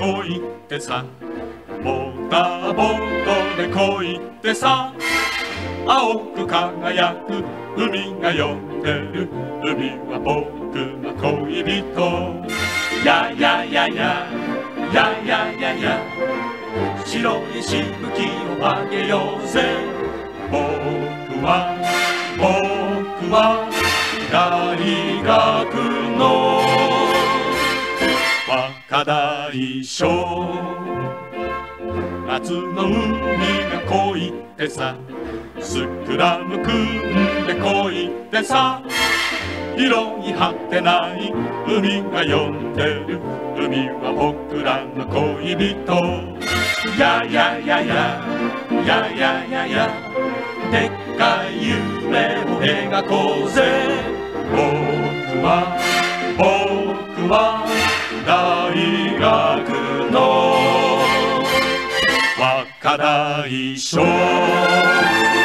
恋ってさ、モーターボートで恋ってさ、青く輝く海が呼んでる。海は僕の恋人。やややややややや、白いしぶきをあげようぜ。僕は大学の若大将。夏の海が恋ってさ、スクラム組んで恋ってさ、広い果てない海が呼んでる。海は僕らの恋人。やややややややや、でっかい夢を描こうぜ。僕は大学の若大将。